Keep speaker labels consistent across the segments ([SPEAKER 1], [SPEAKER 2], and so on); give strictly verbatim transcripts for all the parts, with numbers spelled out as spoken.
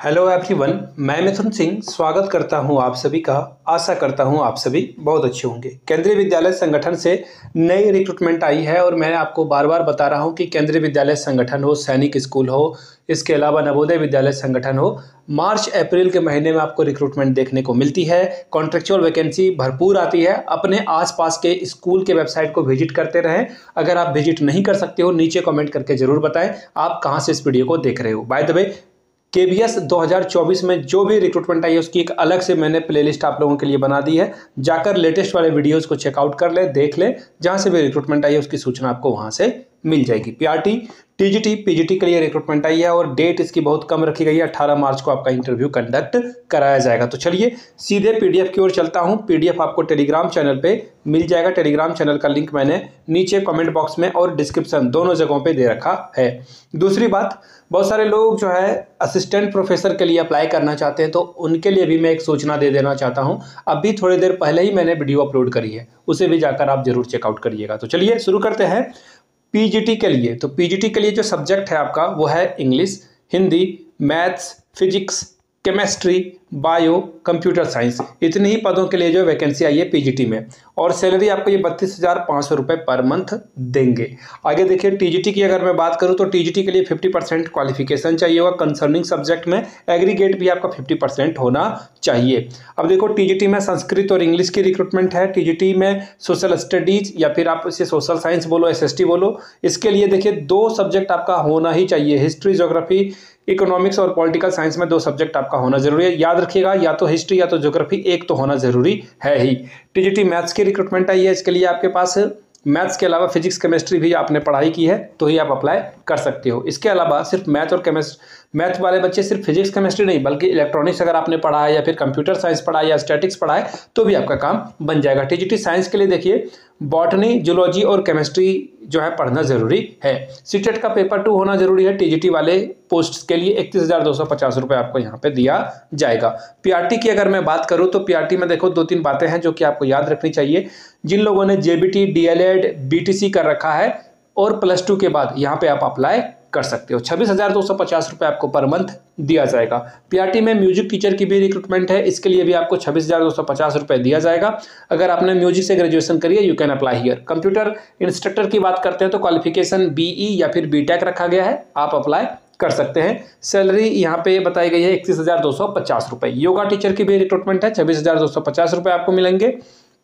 [SPEAKER 1] Hello everyone, मैं मिथुन सिंह स्वागत करता हूं आप सभी का। आशा करता हूं आप सभी बहुत अच्छे होंगे। केंद्रीय विद्यालय संगठन से नई रिक्रूटमेंट आई है और मैं आपको बार बार बता रहा हूं कि केंद्रीय विद्यालय संगठन हो, सैनिक स्कूल हो, इसके अलावा नवोदय विद्यालय संगठन हो, मार्च अप्रैल के महीने में आपको रिक्रूटमेंट देखने को मिलती है। कॉन्ट्रेक्चुअल वैकेंसी भरपूर आती है। अपने आसपास के स्कूल के वेबसाइट को विजिट करते रहें। अगर आप विजिट नहीं कर सकते हो, नीचे कमेंट करके जरूर बताएं आप कहां से इस वीडियो को देख रहे हो। बाय द वे, केवीएस दो हज़ार चौबीस में जो भी रिक्रूटमेंट आई है उसकी एक अलग से मैंने प्लेलिस्ट आप लोगों के लिए बना दी है। जाकर लेटेस्ट वाले वीडियोस को चेकआउट कर ले, देख ले। जहां से भी रिक्रूटमेंट आई है उसकी सूचना आपको वहां से मिल जाएगी। पीआरटी, टीजीटी, पीजीटी के लिए रिक्रूटमेंट आई है और डेट इसकी बहुत कम रखी गई है। अठारह मार्च को आपका इंटरव्यू कंडक्ट कराया जाएगा। तो चलिए सीधे पीडीएफ की ओर चलता हूं। पीडीएफ आपको टेलीग्राम चैनल पे मिल जाएगा। टेलीग्राम चैनल का लिंक मैंने नीचे कमेंट बॉक्स में और डिस्क्रिप्शन दोनों जगहों पे दे रखा है। दूसरी बात, बहुत सारे लोग जो है असिस्टेंट प्रोफेसर के लिए अप्लाई करना चाहते हैं, तो उनके लिए भी मैं एक सूचना दे देना चाहता हूं। अभी थोड़ी देर पहले ही मैंने वीडियो अपलोड करी है, उसे भी जाकर आप जरूर चेकआउट करिएगा। तो चलिए शुरू करते हैं। पीजीटी के लिए, तो पीजीटी के लिए जो सब्जेक्ट है आपका वो है English, Hindi, maths, physics, chemistry, bio, computer science. इतने ही पदों के लिए जो वैकेंसी आई है पीजीटी में, और सैलरी आपको ये बत्तीस हज़ार पाँच सौ रुपये पर मंथ देंगे। आगे देखिए, टीजीटी की अगर मैं बात करूं तो टीजीटी के लिए पचास परसेंट क्वालिफिकेशन चाहिए होगा कंसर्निंग सब्जेक्ट में। एग्रीगेट भी आपका पचास परसेंट होना चाहिए। अब देखो, टीजीटी में संस्कृत और इंग्लिश की रिक्रूटमेंट है। टीजीटी में सोशल स्टडीज या फिर आप इसे सोशल साइंस बोलो, एसएसटी बोलो, इसके लिए देखिए दो सब्जेक्ट आपका होना ही चाहिए। हिस्ट्री, ज्योग्राफी, इकोनॉमिक्स और पॉलिटिकल साइंस में दो सब्जेक्ट आपका होना जरूरी है। याद रखिएगा, या तो हिस्ट्री या तो ज्योग्राफी, एक तो होना जरूरी है ही। टीजीटी मैथ्स की रिक्रूटमेंट आई है। इसके लिए आपके पास मैथ्स के अलावा फिजिक्स, केमिस्ट्री भी आपने पढ़ाई की है तो ही आप अप्लाई कर सकते हो। इसके अलावा सिर्फ मैथ और केमिस्ट्री, मैथ वाले बच्चे सिर्फ फिजिक्स केमिस्ट्री नहीं बल्कि इलेक्ट्रॉनिक्स अगर आपने पढ़ा है या फिर कंप्यूटर साइंस पढ़ा है या स्टैटिक्स पढ़ा है तो भी आपका काम बन जाएगा। टीजीटी साइंस के लिए देखिए बॉटनी, जूलॉजी और केमिस्ट्री जो है पढ़ना जरूरी है। सीटेट का पेपर टू होना जरूरी है। टीजीटी वाले पोस्ट के लिए इकतीस हजार दो सौ पचास रुपये आपको यहाँ पे दिया जाएगा। पीआरटी की अगर मैं बात करूँ तो पीआरटी में देखो दो तीन बातें हैं जो कि आपको याद रखनी चाहिए। जिन लोगों ने जेबीटी, डीएलएड, बीटीसी कर रखा है और प्लस टू के बाद यहाँ पे आप अप्लाई कर सकते हो। छब्बीस हजार दो सौ पचास रुपये आपको पर मंथ दिया जाएगा। पीआरटी में म्यूजिक टीचर की भी रिक्रूटमेंट है। इसके लिए भी आपको छब्बीस हजार दो सौ पचास रुपये दिया जाएगा। अगर आपने म्यूजिक से ग्रेजुएशन करी है, you can apply here. Computer instructor की बात करते हैं तो क्वालिफिकेशन बीई या फिर बीटेक रखा गया है, आप अप्लाई कर सकते हैं। सैलरी यहाँ पे बताई गई है इकतीस हजार दो सौ पचास रुपये। योगा टीचर की भी रिक्रूटमेंट है, छब्बीस हजार दो सौ पचास रुपये आपको मिलेंगे।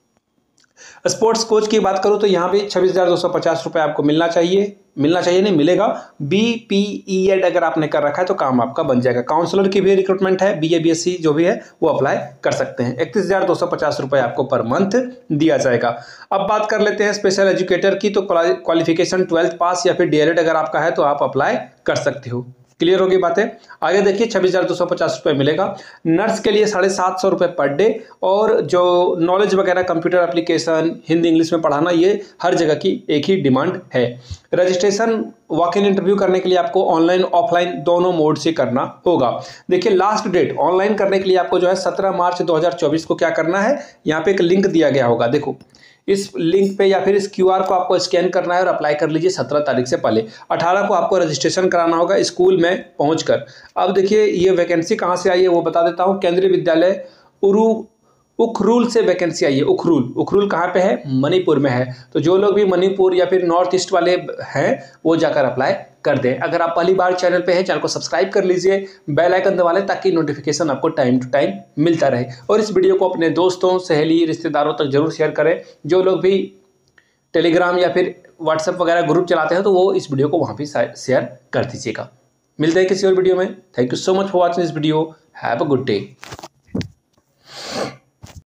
[SPEAKER 1] स्पोर्ट्स कोच की बात करूं तो यहाँ भी छब्बीस हजार दो सौ पचास रुपये आपको मिलना चाहिए। मिलना चाहिए नहीं, मिलेगा। बीपीईएड अगर आपने कर रखा है तो काम आपका बन जाएगा। काउंसलर की भी रिक्रूटमेंट है, बीए बीएससी जो भी है वो अप्लाई कर सकते हैं। इकतीस हजार दो सौ पचास रुपये आपको पर मंथ दिया जाएगा। अब बात कर लेते हैं स्पेशल एजुकेटर की, तो क्वालिफिकेशन ट्वेल्थ पास या फिर डीएलएड अगर आपका है तो आप अप्लाई कर सकते हो। क्लियर होगी बातें। आगे देखिए, छब्बीस हजार दो सौ पचास रुपये मिलेगा। नर्स के लिए साढ़े सात सौ रुपये पर डे, और जो नॉलेज वगैरह कंप्यूटर एप्लीकेशन, हिंदी इंग्लिश में पढ़ाना, ये हर जगह की एक ही डिमांड है। रजिस्ट्रेशन वॉक इन इंटरव्यू करने के लिए आपको ऑनलाइन ऑफलाइन दोनों मोड से करना होगा। देखिए लास्ट डेट ऑनलाइन करने के लिए आपको जो है सत्रह मार्च दो हज़ार चौबीस को क्या करना है, यहाँ पे एक लिंक दिया गया होगा। देखो इस लिंक पे या फिर इस क्यूआर को आपको स्कैन करना है और अप्लाई कर लीजिए सत्रह तारीख से पहले। अठारह को आपको रजिस्ट्रेशन कराना होगा स्कूल में पहुंचकर। अब देखिए ये वैकेंसी कहाँ से आई है वो बता देता हूँ। केंद्रीय विद्यालय उरु उखरूल से वैकेंसी आई है। उखरूल, उखरूल कहाँ पे है? मणिपुर में है। तो जो लोग भी मणिपुर या फिर नॉर्थ ईस्ट वाले हैं वो जाकर अप्लाई कर दें। अगर आप पहली बार चैनल पे हैं, चैनल को सब्सक्राइब कर लीजिए, बेल आइकन दबा लें ताकि नोटिफिकेशन आपको टाइम टू टाइम मिलता रहे। और इस वीडियो को अपने दोस्तों, सहेली, रिश्तेदारों तक जरूर शेयर करें। जो लोग भी टेलीग्राम या फिर व्हाट्सएप वगैरह ग्रुप चलाते हैं तो वो इस वीडियो को वहाँ भी शेयर कर दीजिएगा। मिलते हैं किसी और वीडियो में। Thank you so much for watching this video. Have a good day.